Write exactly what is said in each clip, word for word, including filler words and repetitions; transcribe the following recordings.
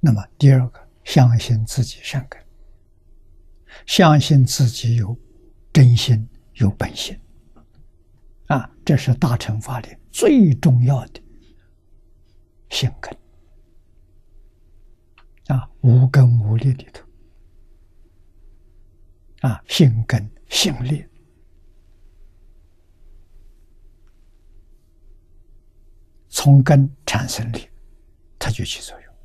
那么第二个，相信自己善根，相信自己有真心有本心啊，这是大乘法里最重要的性根啊，无根无力里头啊，性根性力，从根产生力，它就起作用。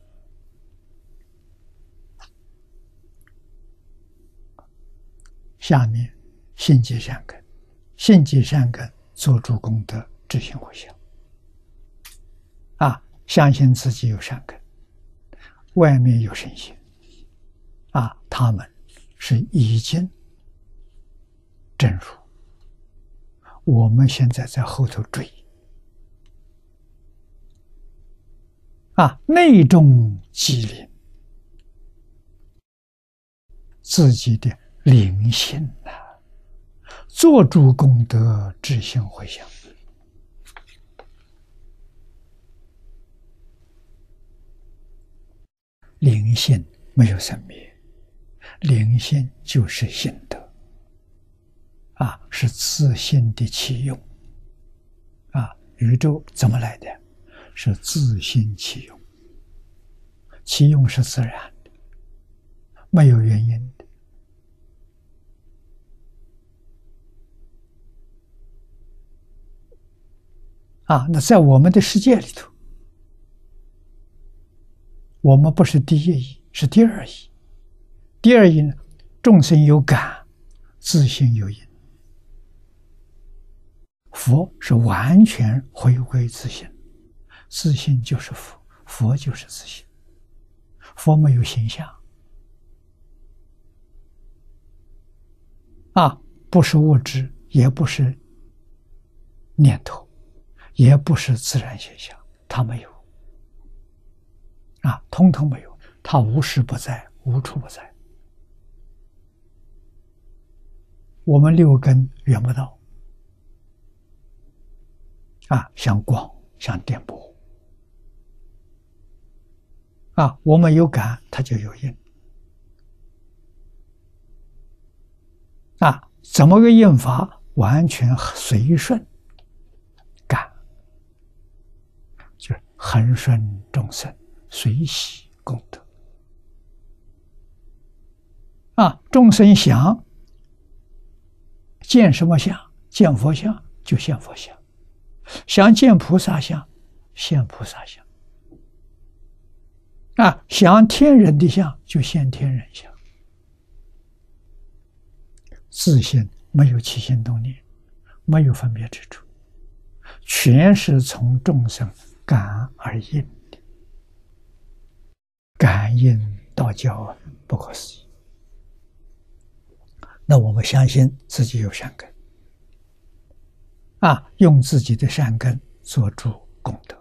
下面信即善根，信即善根做主功德，知行回向啊，相信自己有善根，外面有圣贤啊，他们是已经证入，我们现在在后头追啊，内重机灵，自己的灵性啊，做主功德，知行回向。灵性没有生灭，灵性就是性德啊，是自性的起用啊。宇宙怎么来的？是自性起用，起用是自然的，没有原因的啊。那在我们的世界里头，我们不是第一义，是第二义。第二义呢，众生有感，自性有因。佛是完全回归自性，自性就是佛，佛就是自性。佛没有形象啊，不是物质，也不是念头，也不是自然现象，它没有啊，通通没有，它无时不在，无处不在。我们六根缘不到啊，像光，像电波啊，我们有感，它就有应啊，怎么个应法？完全随顺感，就是恒顺众生，随喜功德啊。众生想见什么相？见佛像就现佛像，想见菩萨像现菩萨像啊，想天人的像就现天人像。自性没有起心动念，没有分别之处，全是从众生感而应的。感应道教不可思议。那我们相信自己有善根啊，用自己的善根做主功德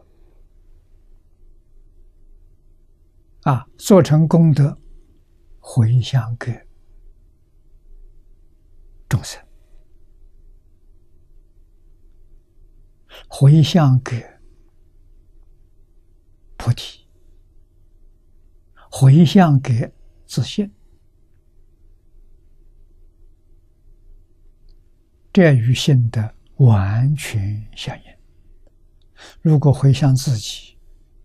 啊，做成功德回向给众生，回向给菩提，回向给自性，这与性德完全相应。如果回向自己，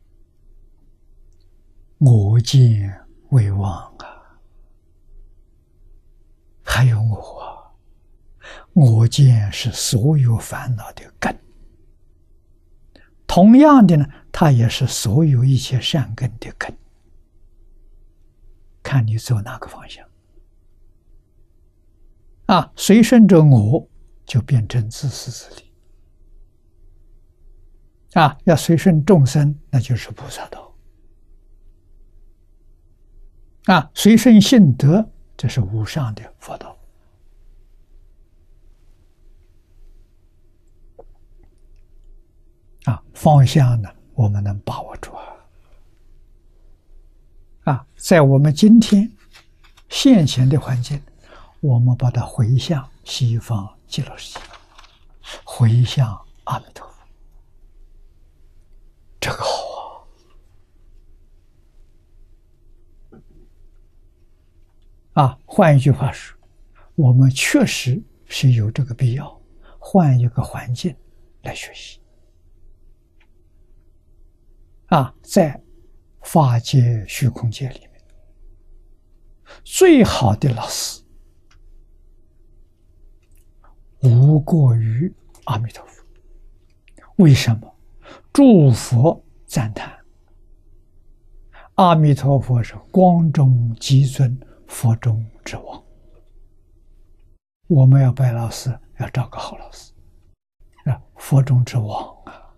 我见为妄啊，还有我啊，我见是所有烦恼的根。同样的呢，它也是所有一切善根的根。看你走哪个方向啊，随顺着我，就变成自私自利啊；要随顺众生，那就是菩萨道啊；随顺性德，这是无上的佛道啊。方向呢，我们能把握住啊。啊，在我们今天现前的环境，我们把它回向西方极乐世界，回向阿弥陀佛，这个好换一句话说，我们确实是有这个必要，换一个环境来学习。啊，在法界虚空界里面，最好的老师无过于阿弥陀佛。为什么？诸佛赞叹阿弥陀佛是光中极尊，佛中之王。我们要拜老师，要找个好老师啊，佛中之王啊！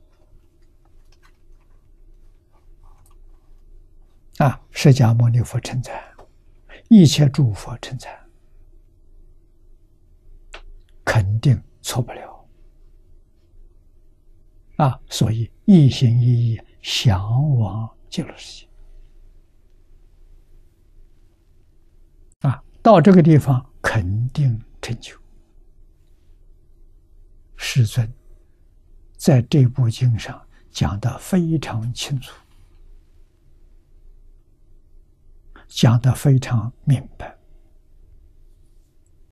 啊，释迦牟尼佛称赞，一切诸佛称赞，肯定错不了啊！所以一心一意向往极乐世界啊，到这个地方肯定成就。世尊在这部经上讲得非常清楚，讲得非常明白。